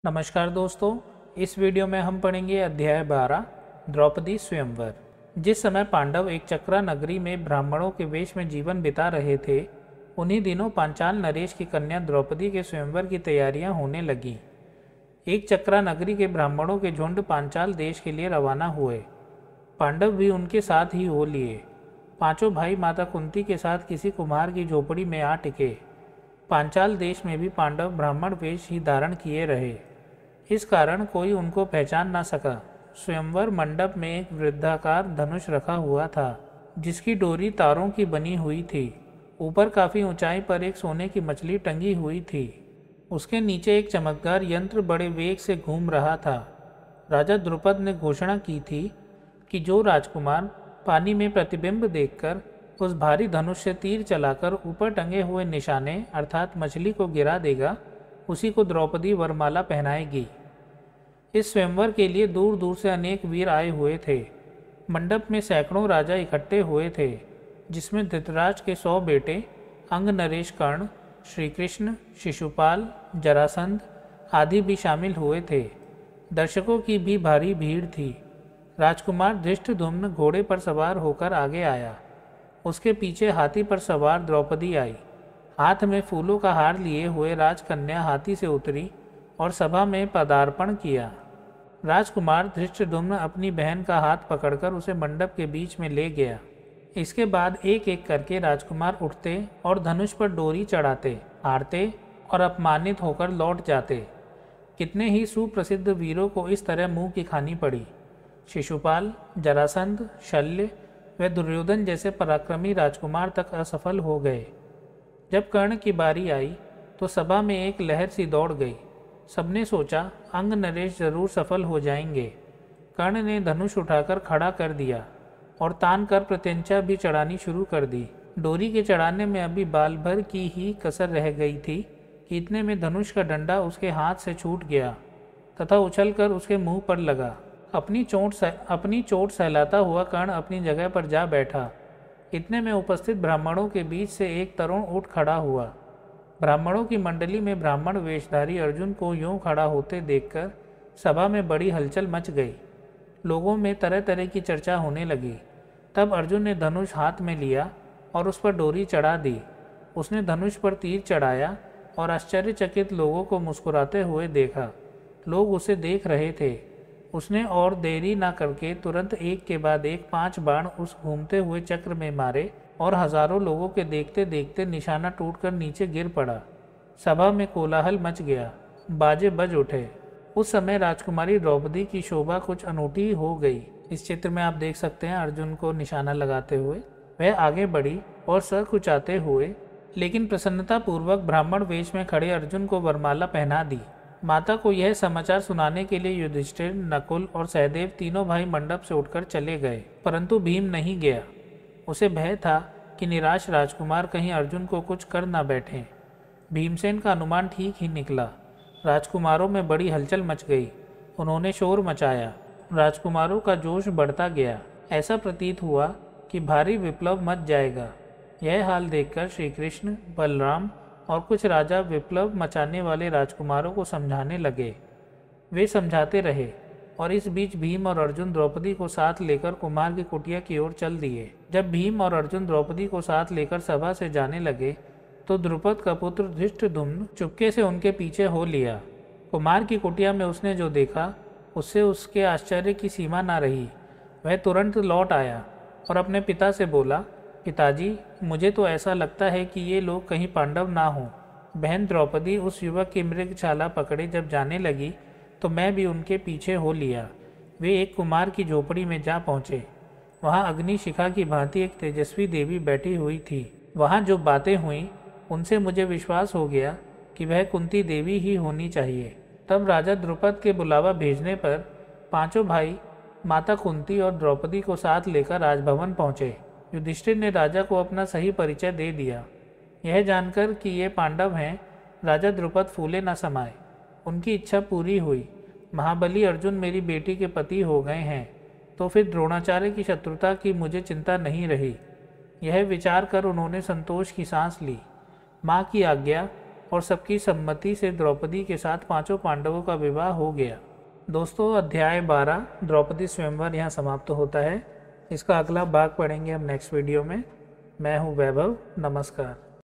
नमस्कार दोस्तों, इस वीडियो में हम पढ़ेंगे अध्याय 12 द्रौपदी स्वयंवर। जिस समय पांडव एक चक्रा नगरी में ब्राह्मणों के वेश में जीवन बिता रहे थे, उन्हीं दिनों पांचाल नरेश की कन्या द्रौपदी के स्वयंवर की तैयारियां होने लगीं। एक चक्रा नगरी के ब्राह्मणों के झुंड पांचाल देश के लिए रवाना हुए। पांडव भी उनके साथ ही हो लिए। पांचों भाई माता कुंती के साथ किसी कुम्हार की झोपड़ी में आ टिके। पांचाल देश में भी पांडव ब्राह्मण वेश ही धारण किए रहे। इस कारण कोई उनको पहचान न सका। स्वयंवर मंडप में एक वृत्ताकार धनुष रखा हुआ था, जिसकी डोरी तारों की बनी हुई थी। ऊपर काफ़ी ऊंचाई पर एक सोने की मछली टंगी हुई थी। उसके नीचे एक चमकदार यंत्र बड़े वेग से घूम रहा था। राजा द्रुपद ने घोषणा की थी कि जो राजकुमार पानी में प्रतिबिंब देखकर उस भारी धनुष से तीर चलाकर ऊपर टंगे हुए निशाने अर्थात मछली को गिरा देगा, उसी को द्रौपदी वरमाला पहनाएगी। इस स्वयंवर के लिए दूर दूर से अनेक वीर आए हुए थे। मंडप में सैकड़ों राजा इकट्ठे हुए थे, जिसमें धृतराज के 100 बेटे अंग नरेश कर्ण, श्री कृष्ण, शिशुपाल, जरासंध आदि भी शामिल हुए थे। दर्शकों की भी भारी भीड़ थी। राजकुमार धृष्टद्युम्न घोड़े पर सवार होकर आगे आया। उसके पीछे हाथी पर सवार द्रौपदी आई। हाथ में फूलों का हार लिए हुए राजकन्या हाथी से उतरी और सभा में पदार्पण किया। राजकुमार धृष्टद्युम्न अपनी बहन का हाथ पकड़कर उसे मंडप के बीच में ले गया। इसके बाद एक एक करके राजकुमार उठते और धनुष पर डोरी चढ़ाते, हारते और अपमानित होकर लौट जाते। कितने ही सुप्रसिद्ध वीरों को इस तरह मुंह की खानी पड़ी। शिशुपाल, जरासंध, शल्य व दुर्योधन जैसे पराक्रमी राजकुमार तक असफल हो गए। जब कर्ण की बारी आई तो सभा में एक लहर सी दौड़ गई। सबने सोचा अंग नरेश जरूर सफल हो जाएंगे। कर्ण ने धनुष उठाकर खड़ा कर दिया और तान कर प्रत्यंचा भी चढ़ानी शुरू कर दी। डोरी के चढ़ाने में अभी बाल भर की ही कसर रह गई थी कि इतने में धनुष का डंडा उसके हाथ से छूट गया तथा उछलकर उसके मुंह पर लगा। अपनी चोट सहलाता हुआ कर्ण अपनी जगह पर जा बैठा। इतने में उपस्थित ब्राह्मणों के बीच से एक तरुण उठ खड़ा हुआ। ब्राह्मणों की मंडली में ब्राह्मण वेशधारी अर्जुन को यूं खड़ा होते देखकर सभा में बड़ी हलचल मच गई। लोगों में तरह तरह की चर्चा होने लगी। तब अर्जुन ने धनुष हाथ में लिया और उस पर डोरी चढ़ा दी। उसने धनुष पर तीर चढ़ाया और आश्चर्यचकित लोगों को मुस्कुराते हुए देखा। लोग उसे देख रहे थे। उसने और देरी न करके तुरंत एक के बाद एक 5 बाण उस घूमते हुए चक्र में मारे और हजारों लोगों के देखते देखते निशाना टूटकर नीचे गिर पड़ा। सभा में कोलाहल मच गया, बाजे बज उठे। उस समय राजकुमारी द्रौपदी की शोभा कुछ अनूठी हो गई। इस चित्र में आप देख सकते हैं अर्जुन को निशाना लगाते हुए वह आगे बढ़ी और सर खुचाते हुए लेकिन प्रसन्नतापूर्वक ब्राह्मण वेश में खड़े अर्जुन को वरमाला पहना दी। माता को यह समाचार सुनाने के लिए युधिष्ठिर, नकुल और सहदेव तीनों भाई मंडप से उठकर चले गए, परंतु भीम नहीं गया। उसे भय था कि निराश राजकुमार कहीं अर्जुन को कुछ कर न बैठें। भीमसेन का अनुमान ठीक ही निकला। राजकुमारों में बड़ी हलचल मच गई। उन्होंने शोर मचाया। राजकुमारों का जोश बढ़ता गया। ऐसा प्रतीत हुआ कि भारी विप्लव मच जाएगा। यह हाल देखकर श्री कृष्ण, बलराम और कुछ राजा विप्लव मचाने वाले राजकुमारों को समझाने लगे। वे समझाते रहे और इस बीच भीम और अर्जुन द्रौपदी को साथ लेकर कुम्हार की कुटिया की ओर चल दिए। जब भीम और अर्जुन द्रौपदी को साथ लेकर सभा से जाने लगे तो द्रुपद का पुत्र धृष्टद्युम्न चुपके से उनके पीछे हो लिया। कुम्हार की कुटिया में उसने जो देखा उससे उसके आश्चर्य की सीमा न रही। वह तुरंत लौट आया और अपने पिता से बोला, पिताजी, मुझे तो ऐसा लगता है कि ये लोग कहीं पांडव ना हों। बहन द्रौपदी उस युवक की मृगशाला पकड़े जब जाने लगी तो मैं भी उनके पीछे हो लिया। वे एक कुमार की झोपड़ी में जा पहुँचे। वहाँ अग्निशिखा की भांति एक तेजस्वी देवी बैठी हुई थी। वहाँ जो बातें हुईं उनसे मुझे विश्वास हो गया कि वह कुंती देवी ही होनी चाहिए। तब राजा द्रुपद के बुलावा भेजने पर पांचों भाई माता कुंती और द्रौपदी को साथ लेकर राजभवन पहुँचे। युधिष्ठिर ने राजा को अपना सही परिचय दे दिया। यह जानकर कि ये पांडव हैं, राजा द्रुपद फूले न समाये। उनकी इच्छा पूरी हुई। महाबली अर्जुन मेरी बेटी के पति हो गए हैं तो फिर द्रोणाचार्य की शत्रुता की मुझे चिंता नहीं रही। यह विचार कर उन्होंने संतोष की सांस ली। माँ की आज्ञा और सबकी सम्मति से द्रौपदी के साथ पांचों पांडवों का विवाह हो गया। दोस्तों, अध्याय 12 द्रौपदी स्वयंवर यहाँ समाप्त होता है। इसका अगला भाग पढ़ेंगे हम नेक्स्ट वीडियो में। मैं हूँ वैभव। नमस्कार।